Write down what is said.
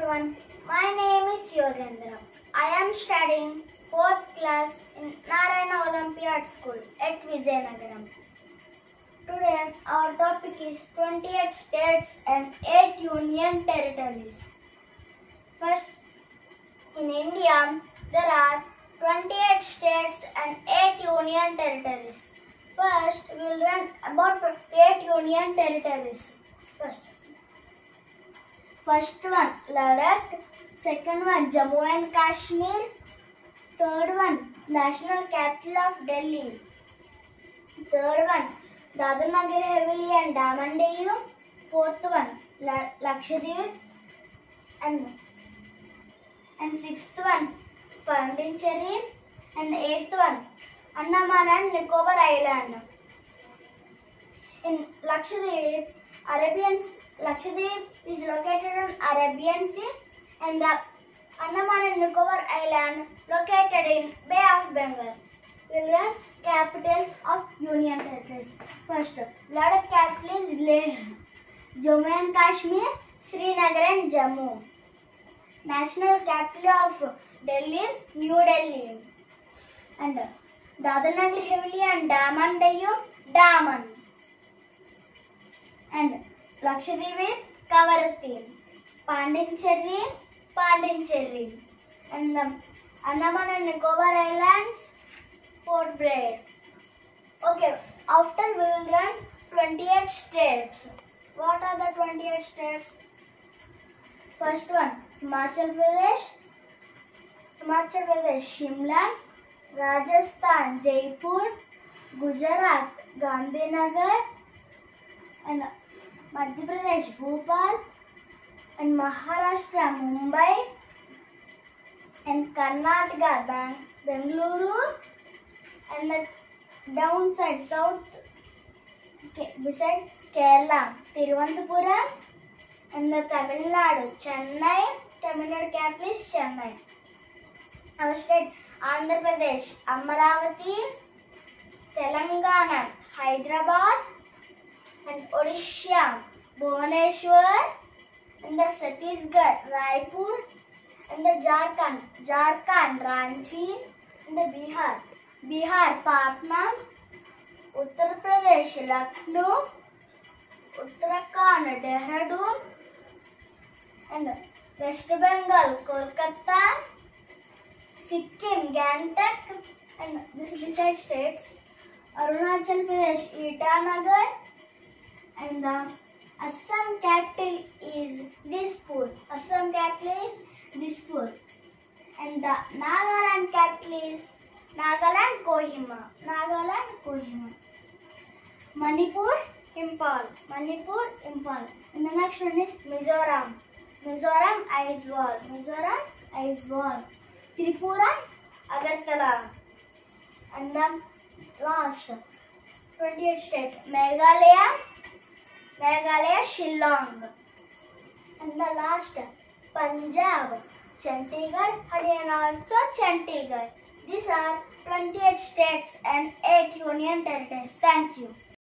everyone, my name is Yogendra. I am studying 4th class in Narayana Olympiad School at Vizianagaram. Today our topic is 28 states and 8 union territories. First, in India there are 28 states and 8 union territories. First, we will learn about 8 union territories. First one Ladakh, second one Jammu and Kashmir, third one National Capital of Delhi, third one Dadra Nagar Haveli and Daman Diu, fourth one Lakshadweep, and sixth one Pondicherry, and eighth one Andaman and Nicobar Island. In Lakshadweep is located on Arabian Sea, and the Andaman and Nicobar Island located in Bay of Bengal. We will learn capitals of Union Territories. First, Ladakh capital is Leh, Jammu and Kashmir, Srinagar and Jammu. National capital of Delhi, New Delhi, and Dadra Nagar Haveli and Daman Diu, Daman, and Lakshadweep, Kavaratti, Pondicherry, and the Andaman and Nicobar Islands, Port Blair. Okay, after we will learn 28 states. What are the 28 states? First one, Himachal Pradesh, Shimla, Rajasthan, Jaipur, Gujarat, Gandhinagar, and Madhya Pradesh, Bhopal, and Maharashtra, Mumbai, and Karnataka, Bengaluru, and the downside south, beside Kerala, Thiruvananthapuram, and the Tamil Nadu, Chennai. Tamil Nadu capital is Chennai. Our state, Andhra Pradesh, Amaravati, Telangana, Hyderabad, and Odisha, Bhubaneswar, and the Chhattisgarh, Raipur, and the Jharkhand, Ranchi, and the Bihar, Patna, Uttar Pradesh, Lucknow, Uttarakhand, Dehradun, and West Bengal, Kolkata, Sikkim, Gangtok, and this beside states, Arunachal Pradesh, Itanagar, and the Assam capital is Dispur. And the Nagaland capital is Nagaland Kohima. Manipur, Impal. And the next one is Mizoram. Aizawl. Tripura, Agartala. And the last 28 state, Meghalaya, Shillong. And the last, Punjab, Chandigarh, Haryana also Chandigarh. These are 28 states and 8 union territories. Thank you.